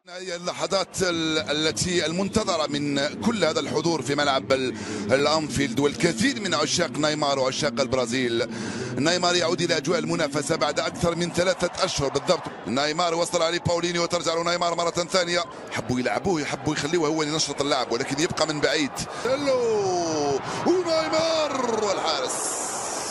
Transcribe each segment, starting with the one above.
هي اللحظات التي المنتظرة من كل هذا الحضور في ملعب الأنفيلد والكثير من عشاق نيمار وعشاق البرازيل. نيمار يعود إلى أجواء المنافسة بعد أكثر من 3 أشهر بالضبط. نيمار وصل عليه باولينيو وترجع له نيمار مرة ثانية. حبوا يلعبوه، يحبوا يخليوه هو اللي ينشط اللعب، ولكن يبقى من بعيد. ونيمار والحارس.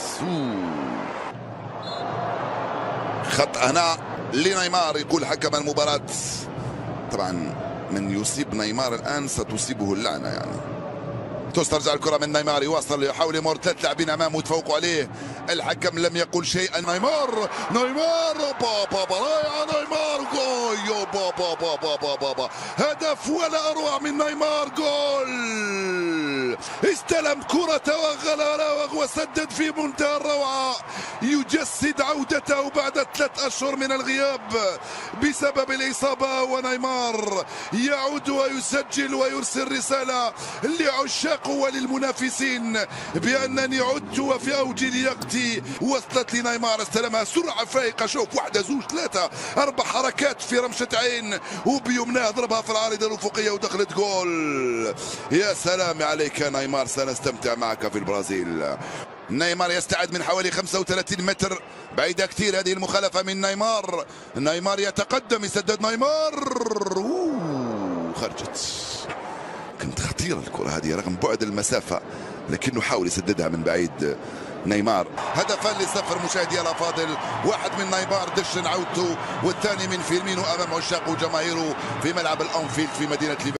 خط هنا لنيمار، يقول حكم المباراة. طبعا من يصيب نيمار الآن ستصيبه اللعنة يعني. تسترجع الكرة من نيمار، يواصل يحاول يمر 3 لاعبين أمامه تفوقوا عليه. الحكم لم يقل شيئا. نيمار بابا رائع نيمار، جول بابا هدف ولا أروع من نيمار. جول، استلم كرة توغل وسدد في منتهى الروعة، يجسد عودته بعد 3 أشهر من الغياب بسبب الإصابة. ونيمار يعود ويسجل ويرسل رسالة لعشاقه وللمنافسين بأنني عدت وفي أوج لياقتي. وصلت لنيمار، استلمها سرعة فائقة. شوف، 1 2 3 4 حركات في رمشة عين، وبيمناه ضربها في العارضة الأفقية ودخلت جول. يا سلام عليك يا نيمار، سنستمتع معك في البرازيل. نيمار يستعد من حوالي 35 متر، بعيدة كثير هذه المخالفة من نيمار. نيمار يتقدم، يسدد نيمار، خرجت. كانت خطيرة الكرة هذه رغم بعد المسافة، لكنه حاول يسددها من بعيد. نيمار هدفان لصفر مشاهدي الافاضل، واحد من نيمار دشن عودته، والثاني من فيرمينو امام عشاقه وجماهيره في ملعب الانفيلد في مدينة ليفربول.